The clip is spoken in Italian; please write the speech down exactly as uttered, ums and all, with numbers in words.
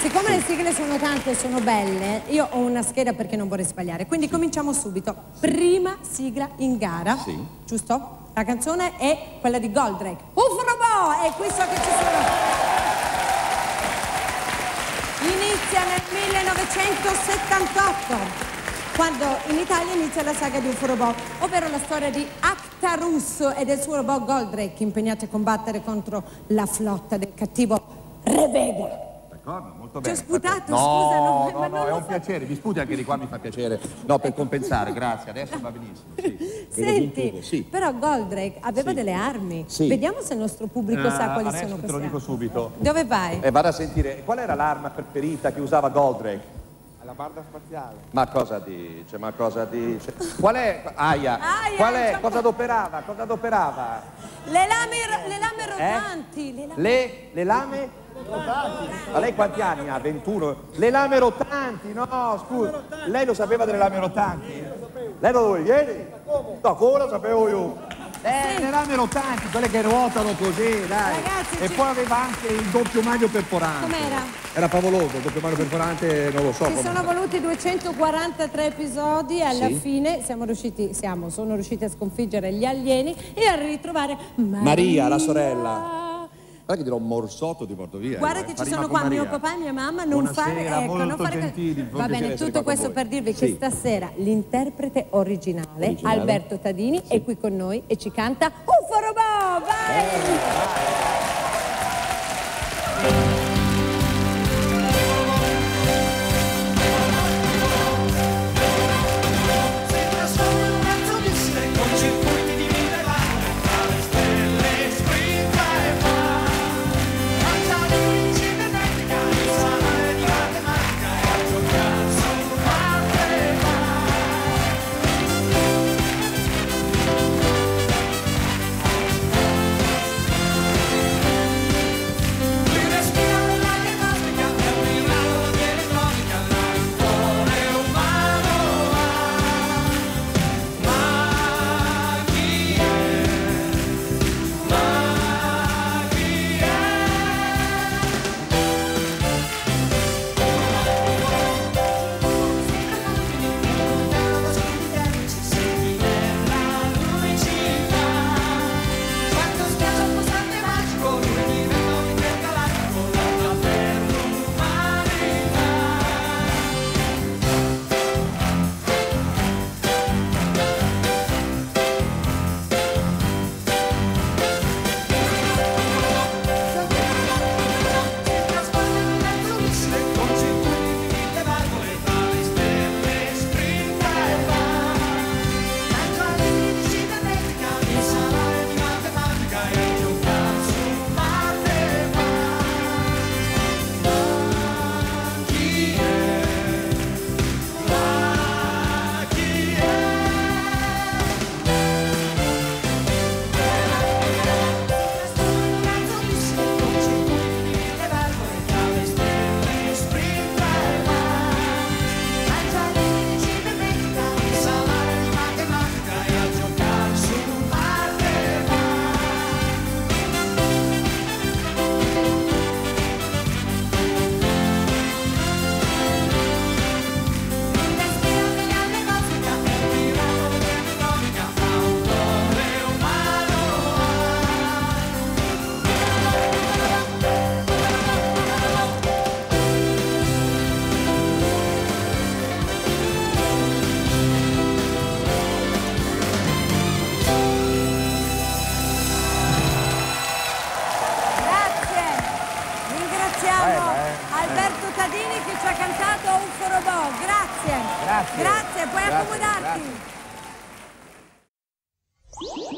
siccome le sigle sono tante e sono belle, io ho una scheda perché non vorrei sbagliare, quindi cominciamo subito. Prima sigla in gara, sì. Giusto? La canzone è quella di Goldrake. Uff Robot! E qui so che ci sono... Inizia nel millenovecentosettantotto, quando in Italia inizia la saga di U F O Robot, ovvero la storia di Actarus e del suo robot Goldrake, impegnati a combattere contro la flotta del cattivo Re Vega. D'accordo, molto bene. Ti ho sputato, no, scusa, no, no, ma no, non è lo un fa... piacere, mi sputi anche di qua, mi fa piacere. No, per compensare, grazie, adesso va benissimo. Sì. Senti, sì. però Goldrake aveva sì. delle armi. Sì. Vediamo se il nostro pubblico ah, sa quali adesso sono te queste lo dico armi. subito. Dove vai? E eh, vado a sentire, qual era l'arma preferita che usava Goldrake? La barda spaziale. Ma cosa dice? Ma cosa dice? Qual è? Aia! Aia Qual è? Cosa adoperava? Cosa adoperava? Le lame, le lame rotanti. Eh? Le, lame... Le, le lame? Rotanti. Ma lei quanti anni ha? ventuno? Le lame rotanti, no, scusa. Lei lo sapeva delle lame rotanti? Lei lo doveva ieri? No, come lo sapevo io? Eh, sì. Le lame rotanti, quelle che ruotano così, dai. Ragazzi, e ci... poi aveva anche il doppio magno perforante. Com'era? Era favoloso, il doppio magno perforante, non lo so. Ci come... sono voluti duecentoquarantatré episodi e alla sì. fine siamo riusciti, siamo, sono riusciti a sconfiggere gli alieni e a ritrovare Maria, Maria la sorella. Guarda che dirò un morsotto di porto via. Guarda che ci sono qua Maria. Mio papà e mia mamma, non Buonasera, fare, ecco, molto non fare gentili, va bene, tutto questo per dirvi sì. che stasera l'interprete originale, originale, Alberto Tadini, sì. è qui con noi e ci canta U F O Robot, vai! Eh, vai. Alberto Tadini che ci ha cantato U F O Robot, grazie. Grazie. Grazie, puoi Grazie, accomodarti. Grazie.